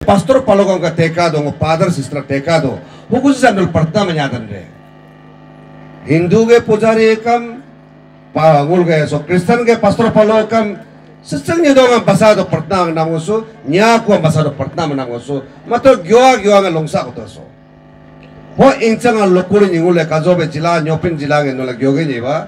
pastor palogam ka tekado ngo father sister tekado hukus sanul pertama nyadan re Hindu ke pujari kam ngul ke so Kristen ke pastor palogam sesengnya dong pasado pertama namusu nyaku pasado pertama namusu mato gyoa nga longsa kotoso ho inchang lokuri ngule kajobe jila nyopin jila nge nola gyoge niba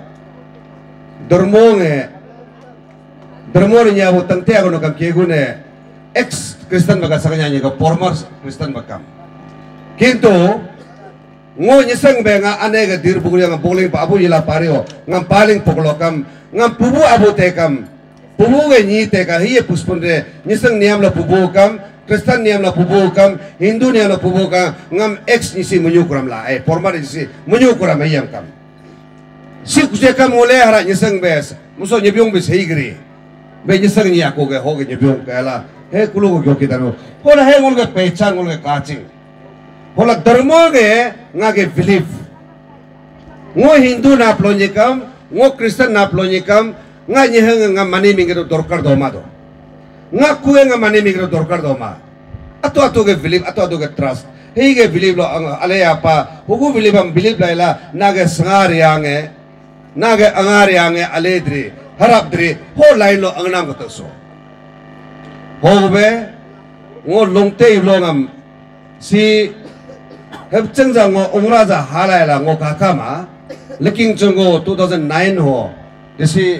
dormo nya bo tangte agono kam kegune ex Kristen baga sakanya nya former Kristen bakam kintu ngo nyesang be nga ane ga dir bugul nga boling pa abu ila pario ngam paling poklokam ngam pubu abu tekam pubu ge ni teka hiye puspunde nyesang niam la pubu kam Kristen niam la pubu kam Hindu niam la pubu kam ngam ex nisi menyukuram la former nisi menyukuram ayam kam si kuse kam ole hara nyesang bes muso nyebyong be seigri be nyesang ni ako ge hoge nyebyong kala he kulu go kitano hola he ngol ge pehchan ngol ge kaching hola dharma ge nga ge belief ngo Hindu na plonyikam ngo Kristen na plonyikam nga nyeheng nga mani mingero dorkar doma do nga kuwe nga mani mingero dorkar doma ato ge belief ato ge trust he ge belief lo ale apa hugu belief am belief laila na ge sangar yange naga angar yange aledri harap dri ho lain lo angnam kotoso ho be ngo longte longam si hebchang jang ngo ongraja halaila ngo kakama leking chungo 2009 ho desi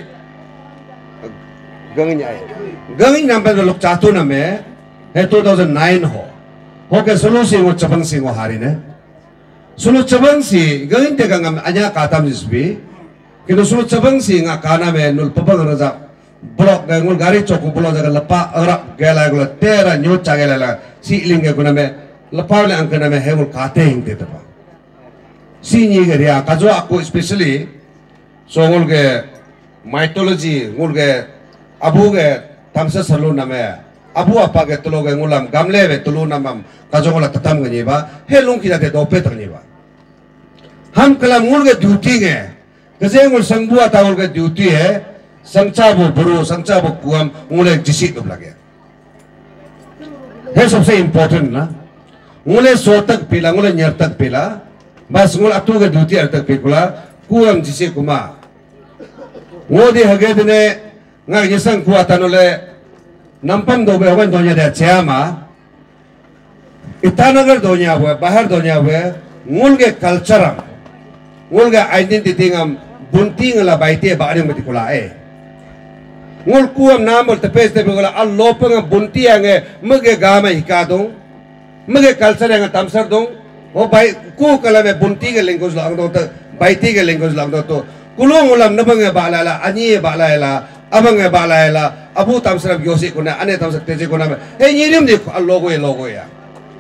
gangin nampe lok chatu name he 2009 ho ke solusi ngo chabang si ngo harine sulu chabang si gangin te gangam anya katam jisbi kilo sulu cabang si nga kana me nul papang raja blok ga ngul gari choku blok jaga lepa arap gela gula tera nyot chagela la si linge guna me lepa le angkana me hemul kate hingte tapa si ni ge ria kajo aku especially so ngul ge mythology ngul ge abu ge tamsa salu na me abu apa ge tulo ge ngulam gamle be tulo namam kajo ngula tatam ge ni ba he lung ki te dope tar ni ba ham kalam ngul ge duty ge kasi ngul sangbu atawul ke duty sangcabu buru sangcabu kuam ngule jisit tu lagi. He सबसे important ना ngule sotak pila ngule nyertak pila bas ngul atu ke duty artak pila kuam jisit kuma ngodi hage dine ngak yesang kuatan oleh nampang dobe awan donya dia ciama itanagar donya huwa bahar donya huwa ngul ke culture ngul ke identity ngam bunti ngala baite ba ading mati kula ngul kuam namol tepes te begola al lopang bunti ange mege gama hikadong mege culture ang tamsar dong o bai ku kala me bunti ke language lang do to baite ke language lang do to kulong ulam nabang balala ani balala abang balala abu tamsar gyosi kuna ane tamsar teje kuna he nyirim de al logo ya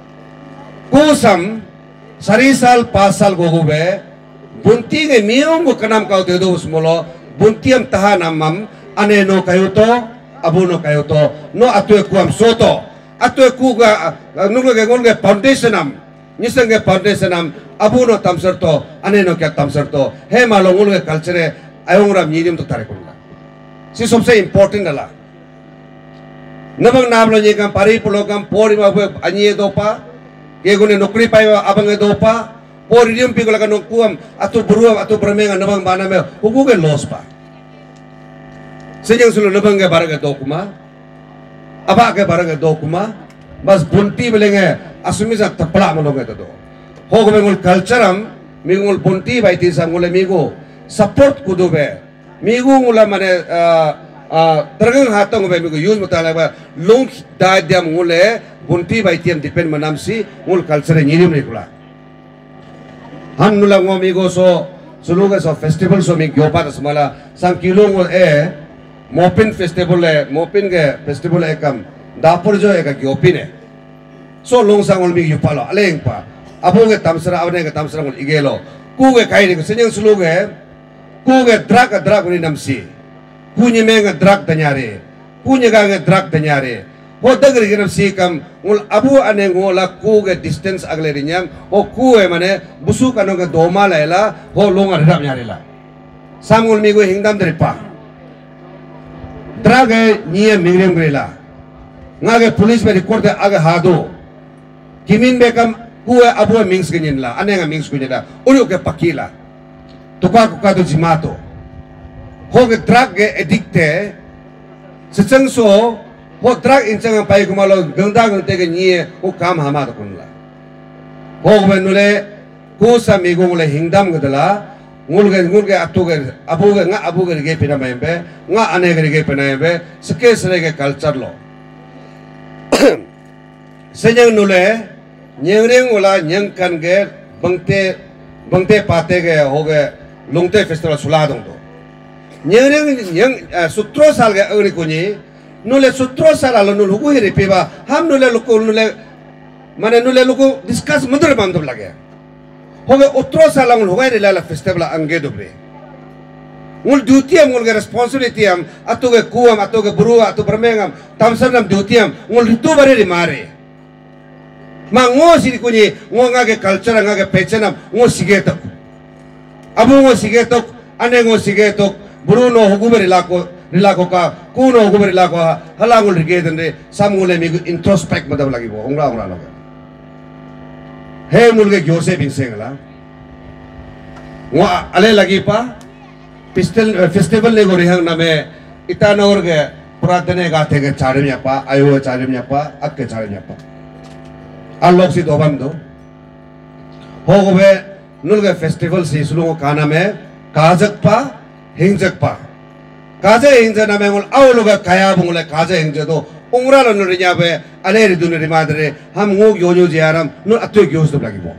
kusam sarisal pasal gogube bunti nge miong ko kanam kau te do smolo bunti am tahan amam ane no kayo to abu no kayo to no atue kuam soto atue ku ga nungge ngolge foundation am nisang ge foundation am abu no tamsar to ane no kya tamsar to he malo ngolge culture ayong ram yirim to tare kunga si सबसे important ala nabang namlo ni kam pari pulogam pori ma anye do pa ke gune nokri pai abang do pa Poridium pikola kanong kuam atau beruam atau bermengan nabang bana me hukuge los pa. Senyang sulu nabang ke barang dokuma, apa ke barang dokuma, bas bunti belenge asumi sak tapla mono ke to. Hogo mengul cultuream mingul bunti baiti sa ngule migo support kudu be. Migo ngula mane tergang hatong be migo use mutala ba long dadiam ngule bunti baitiam depend manamsi ngul culture nyirim nikula. Han nulang ngomigo so suluga so festival so mig yopa smala sang kilong mopin festival mopin ge festival kam dapur jo eka gyopine so long sang ol mig yopalo aleng pa abu ge tamsara avne ge tamsara ol igelo ku ge kai ge senyang suluga ku ge drag ni namsi ku ni menga drag tanyare ku ni ga ge drag tanyare ho dagri ge namsi kam ul abu ane ngola ku ge distance agle rinyam ho ku mane busu kano ge doma laila ho longa ridam nyare la samul migo hingdam dripa drag niye migrem grela ngage police be record aga hado kimin be kam kuwe abu mings ganyan la ane nga mings kunya da uri ke pakila tuka ko kado jimato hoge drug ge addicte sechang so ho drug inchang pai kumalo gangda gangte ge nie ko kam hama da kunla hoge nule ko sa mi go le hingdam gadala ngulge abu ge ge pina membe nga ane ge pina membe seke sere ge culture lo senyang nule nyeng wala nyeng kan ge bangte pate ge hoge lungte festival suladong do nyeng sutro sal ge agri kuni nule sutro sal ala nul huku hiri piba ham nule luku discuss mundur bandub lage hoge utro sal ngul hugai rilala festival angge dobre ngul duty am ngul ge responsibility am atuge kuam atuge buru atu bermengam tamsarnam duty am ngul ritu bare rimare mango sini kuni ngo ngage culture ngage pechenam ngo sigetok abu ngo sigetok ane ngo sigetok bruno huguberi rilako ka kuno huguberi lako halangul rigedende samule mi introspect madam lagi bo ongla loga he mulge gyose bingsengla ngo ale lagi pa festival le gori hang name itanor ge puratane ga thege charemya pa ayo charemya pa akke charemya pa alok si dobam do hogobe nulga festival si sulungo kana me kajak pa kaja hingja na me ngol awluga kaya bungule kaja hingja do ongra lo nurinya be ale ri dunri madre ham ngog yojo jiaram nul atwe gyos do lagi bo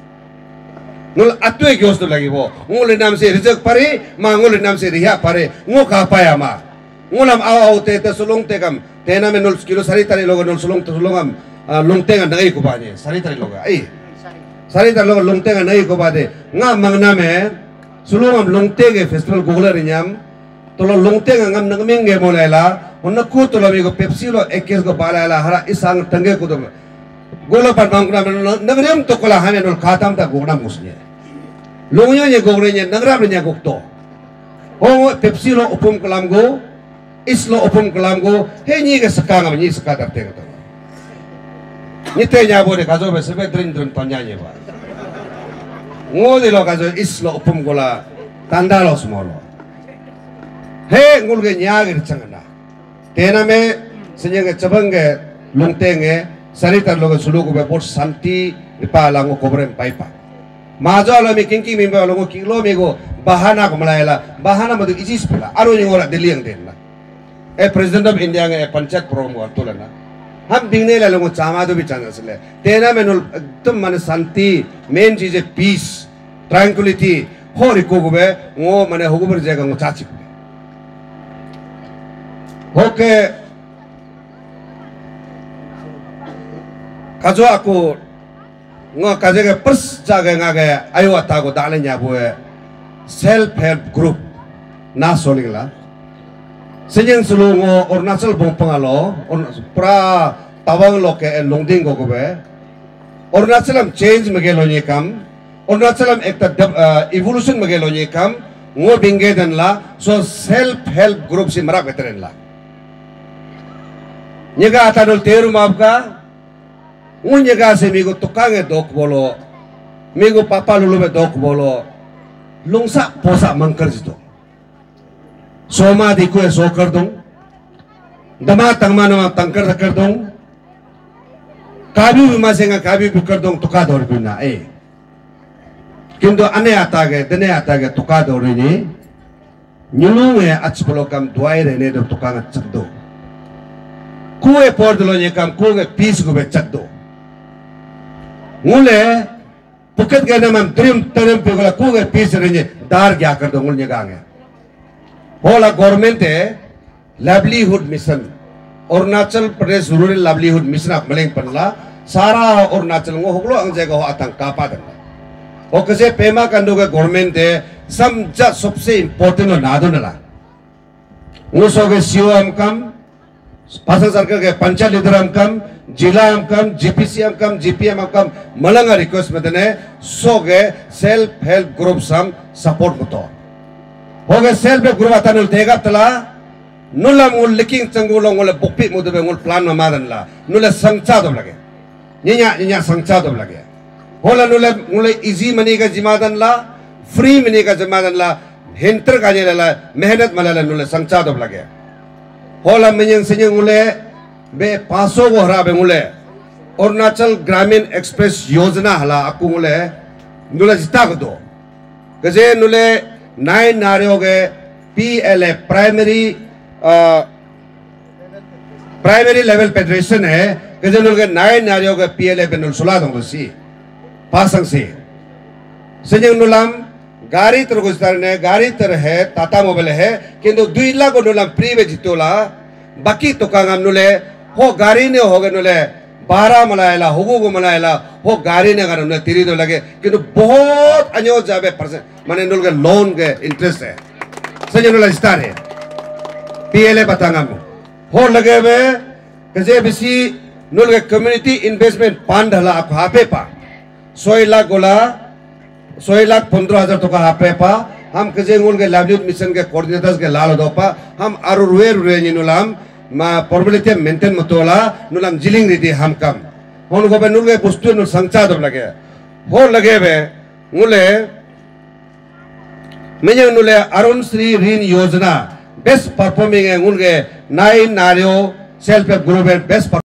ngol nam se rizak pare ma ngol nam se riha pare ngo ka paya ma ngolam aw te sulung te kam te na me nul kilo sari tari logo nul sulung tulungam lungtenga nai ko bade sari tari loga sari tari loga lungtenga nai ko bade nga mangna me sulungam lungtege festival gogla rinyam tolo lungtenga ngam nangmenge molela onna ku tolo mi ko pepsi lo ekes ko balala hara isang tange ko do golo pan mangna nangriam to kola hane nol khatam ta gogna musne lungya ye gogre nye nangra nya gokto ho pepsi lo upum kalam go islo upum kalam go he ni ge sakanga ni sakadar te ko nite nyabo de kazo be sebe drin tanya ba ngode lo kazo islo upum gola tandalo smolo he ngulge nyage changana tena me senyenge chabange lungtenge sarita loga sulugo be bot santi ripa lango kobrem paipa majo ala me kinki mimba longo kilo mego bahana ko malaila bahana madu isis pula aro ngora deliang denna president of india nge panchayat promo atulana हम बिगने ले लोगों चामा तो भी चांदा सले तेना में नोल एकदम माने शांति मेन चीज़ है पीस ट्रैंक्विलिटी हो रिको को बे वो माने होगो बर जाएगा वो चाची को होके काजो aku ngo kaje के पर्स जागे ngaगे ayo ata को डाले न्याबो है self help group ना सोलिंगला senyang sulungo Arunachal bongpangalo pra tawang loke longding gogobe Arunachalam change magelo ni kam Arunachalam ekta evolution magelo ni kam ngo binge dan la so self help group si marak beteren la nyega atanol teru mapka nyega se migo tukange dok bolo migo papa lulu be dok bolo lungsa posa mangkar jito Soma दिखो है सो कर दूं दमा तंगमा नमा तंकर कर दूं काबी भी मासेंगा काबी भी कर दूं तुका दौड़ भी ना किंतु अने आता गए दने आता गए तुका दौड़ नहीं न्यूलों में अच्छे कम दुआई रहने दो तुका न चक दो कुए पोर्ट लो ये काम कुए पीस को बे चक दो मुले पुकत गए ना हम ड्रीम तरम पे गला कुए पीस रहने दार क्या कर दो मुले गांगे होला गवर्नमेंट है livelihood mission Arunachal Pradesh rural livelihood mission आप मलेंग पनला सारा Arunachal ngo hoglo ang jega ho atang kapa dan o kase pema kandu ga government है समझा सबसे इम्पोर्टेंट हो नादो नला ngo so ge सीओ हम कम पासा सरकार के पंचायत लीडर हम कम जिला हम कम जीपीसी हम कम जीपीएम हम कम मलंगा रिक्वेस्ट में देने सो ge self help group some support मतो हो गए सेल्फ हेल्प ग्रुप आता नुल तेगा तला nulam ngul liking changgulong ngul bukpi mudabe ngul plan mamadan la nula sangcha dom lage nya sangcha dom lage hola nula ngul easy money ka jimadan la free money ka jimadan la henter ka la mehnat malala nula sangcha dom lage hola menyang senyang ngule be paso go hara be ngule Arunachal Gramin Express Yojana hala aku ngule nula jita ko do kaje nule 9 naryoge PLA primary level federation है कि जो लोग 9 नारियों के PLA पे नुलसुला दोंगे सी पासंग से संजय नुलाम गाड़ी तर गुजर ने गाड़ी तर है टाटा मोबाइल है किंतु 2 लाख को नुलाम प्री में जितोला बाकी तो कांगम नुले हो गाड़ी ने हो गए नुले 12 मलायला हुगु को मलायला हो गाड़ी ने अगर नुले 3 तो लगे किंतु बहुत अन्यों जाबे % माने नुल के लोन के इंटरेस्ट है संजय नुला स्टार है PLA बतांगम हो लगे वे कजे बिसी नुल के कम्युनिटी इन्वेस्टमेंट फंड हला आप हापे पा 100 लाख गोला 100 लाख 15,000 तो का हापे पा हम कजे नुल के लाइवलीहुड मिशन के कोऑर्डिनेटर्स के लाल दो पा हम आरु रुए नुलाम मा फॉर्मेलिटी मेंटेन मतोला नुलाम जिलिंग रीति हम कम होन को बे नुल के पुस्तु नुल संचा दो लगे हो लगे वे नुले मेजर नुले अरुण श्री ऋण योजना बेस्ट परफॉर्मिंग है उनके 9 नारियों सेल्फ हेल्प ग्रुप बेस्ट